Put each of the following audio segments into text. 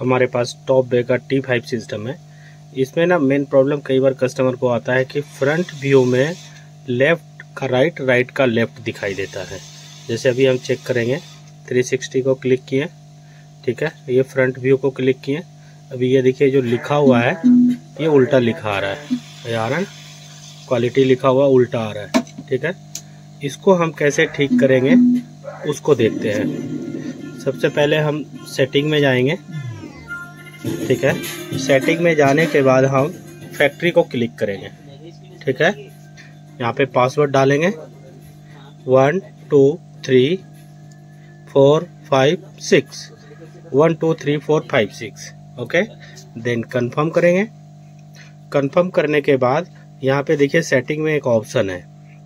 हमारे पास टॉप बे का T5 system है। इसमें ना मेन प्रॉब्लम कई बार कस्टमर को आता है कि फ्रंट व्यू में लेफ़्ट का राइट, राइट का लेफ़्ट दिखाई देता है। जैसे अभी हम चेक करेंगे, 360 को क्लिक किए, ठीक है, ये फ्रंट व्यू को क्लिक किए। अभी ये देखिए जो लिखा हुआ है ये उल्टा लिखा आ रहा है, ये आ रहा है, क्वालिटी लिखा हुआ उल्टा आ रहा है, ठीक है। इसको हम कैसे ठीक करेंगे उसको देखते हैं। सबसे पहले हम सेटिंग में जाएंगे, ठीक है। सेटिंग में जाने के बाद हम फैक्ट्री को क्लिक करेंगे, ठीक है। यहाँ पे पासवर्ड डालेंगे 1 2 3 4 5 6, 1 2 3 4 5 6, ओके। देन कंफर्म करेंगे। कंफर्म करने के बाद यहाँ पे देखिए सेटिंग में एक ऑप्शन है,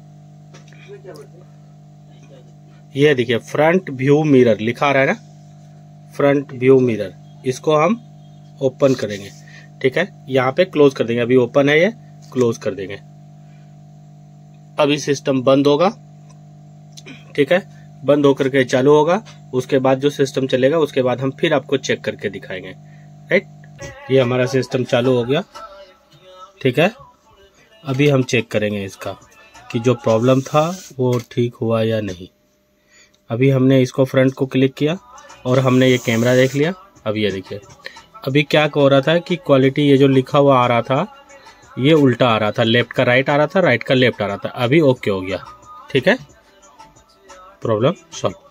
ये देखिए फ्रंट व्यू मिरर लिखा रहा है ना, फ्रंट व्यू मिरर, इसको हम ओपन करेंगे, ठीक है। यहाँ पे क्लोज कर देंगे, अभी ओपन है ये, क्लोज कर देंगे। अभी सिस्टम बंद होगा, ठीक है, बंद होकर के चालू होगा। उसके बाद जो सिस्टम चलेगा उसके बाद हम फिर आपको चेक करके दिखाएंगे, राइट। ये हमारा सिस्टम चालू हो गया, ठीक है। अभी हम चेक करेंगे इसका कि जो प्रॉब्लम था वो ठीक हुआ या नहीं। अभी हमने इसको फ्रंट को क्लिक किया और हमने ये कैमरा देख लिया। अब ये देखिए अभी क्या हो रहा था कि क्वालिटी ये जो लिखा हुआ आ रहा था ये उल्टा आ रहा था, लेफ्ट का राइट आ रहा था, राइट का लेफ्ट आ रहा था। अभी ओके हो गया, ठीक है, प्रॉब्लम सॉल्व।